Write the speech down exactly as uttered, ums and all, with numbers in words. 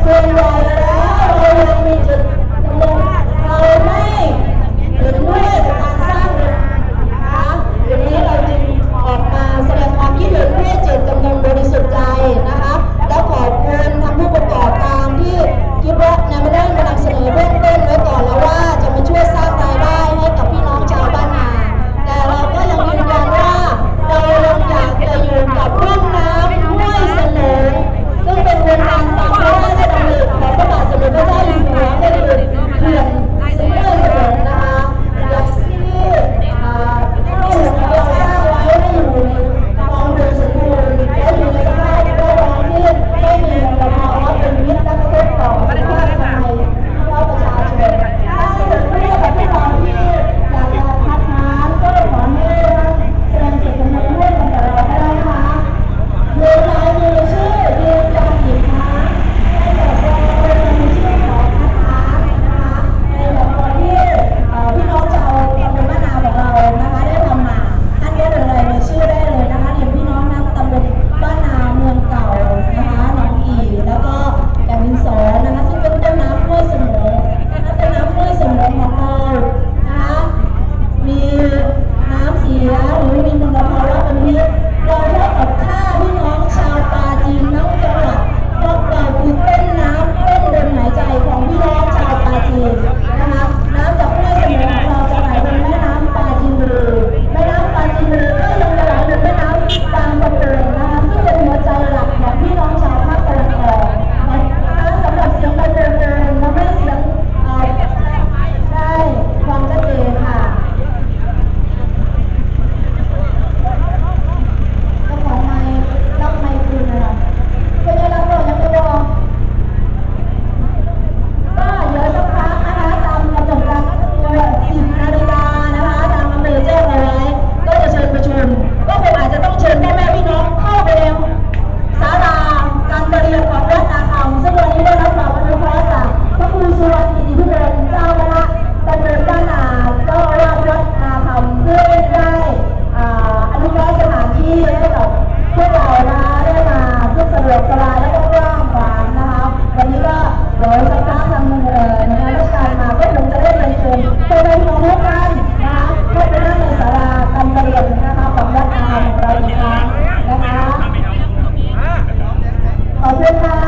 ส่วนใหญ่แล้วเรายังมีจุดดำรงเราไม่เห็นด้วยกับการสร้างนะคะทีนี้เราจึงออกมาแสดงความคิดเห็นให้เจตจำนงบริสุทธิ์ใจนะคะแล้วขอบคุณทางผู้ประกอบการที่คิดว่าในเรื่องมานำเสนอเบื้องต้นไว้ก่อนแล้วว่าจะมาช่วยสร้างรายได้ให้กับพี่น้องชาวบ้านนาแต่เราก็ยังยืนยันว่าเรายังอยากจะอยู่กับร่องน้ำห้วยเสนอซึ่งเป็นโครงการตามพระราชดำริของพระบาทสมเด็จพระเจ้าอยู่หัวก็คือเขื่อนซิมเมอร์เสนอนะคะอยากที่ที่หลวงเราสร้างไว้ให้อยู่ในคลองเดินสมบูรณ์และอยู่ในสภาพแวดล้อมที่ไม่มีมลภาวะเป็นมิตรและกระทบต่อสุขภาพภายในเราประชาชนถ้าเกิดเรื่องกับพี่น้องที่อยากจะพัฒนาก็ขอให้แสดงเจตจำนงร่วมกันกับเราได้นะคะโดยลายมือชื่อยืนยันอีกครั้งให้กับเราเป็นมือชื่อของพัฒนานะคะในแบบตอนที่พี่น้องชาวตำบลบ้านนาของเรานะคะได้ทำมาท่านก็เลยรายมือชื่อได้เลยนะคะเนี่ยพี่น้องนะตำบลบ้านนาเมืองเก่านะคะหนองอีแล้วก็แก่นดินสอนะคะซึ่งเป็นต้นน้ำห้วยเสมอนะคะเป็นน้ำห้วยเสมอของเรานะคะมีน้ำเสียหรือมีมลภาวะเป็นพิษเราเท่ากับฆ่าพี่น้องชาวปราจีนทั้งจังหวัดเพราะเราคือเต้นน้ำเต้นเดินหายใจของพี่น้องชาวปราจีนนะคะน้ำจากห้วยเสมอของเราจะไหลลงแม่น้ำปราจีนบุรีแม่น้ำปราจีนบุรีก็ยังจะไหลลงแม่น้ำบางประกงนะคะซึ่งเป็นหัวใจหลักของพี่น้องชาวภาคตะวันออกนะคะสำหรับเสียงบรรเลงทำให้เสียงได้ความชัดเจนค่ะเจ้าของไมค์รับไมค์คืนเลยค่ะเป็นยังไงรับเรายังไม่รอก็เดี๋ยวสักพักนะคะตามกำหนดการก็คือสิบนาฬิกานะคะทางอำเภอแจ้งเอาไว้ก็จะเชิญประชุมก็คงอาจจะต้องเชิญพ่อแม่พี่น้องเข้าไปในศาลาการประเรียนของวัดนาคำซึ่งวันนี้ได้รับความอนุเคราะห์จากพระครูสุวรรณกิติพิเรนเจ้าคณะตำบลบ้านนาเจ้าอาวาสวัดนาคำเพื่อได้อนุเคราะห์สถานที่ให้กับพวกเรานะคะได้มาเพื่อสะดวกสบายและก็กว้างขวางนะคะวันนี้ก็เดี๋ยวสักพักทางเอ่อหน่วยงานราชการมาก็คงจะได้เรียนเชิญเพื่อได้น้องทุกท่านนะคะเพื่อไปนั่งในศาลาการประเรียนนะคะของวัดนาของเราอีกครั้งนะคะขอบคุณค่ะ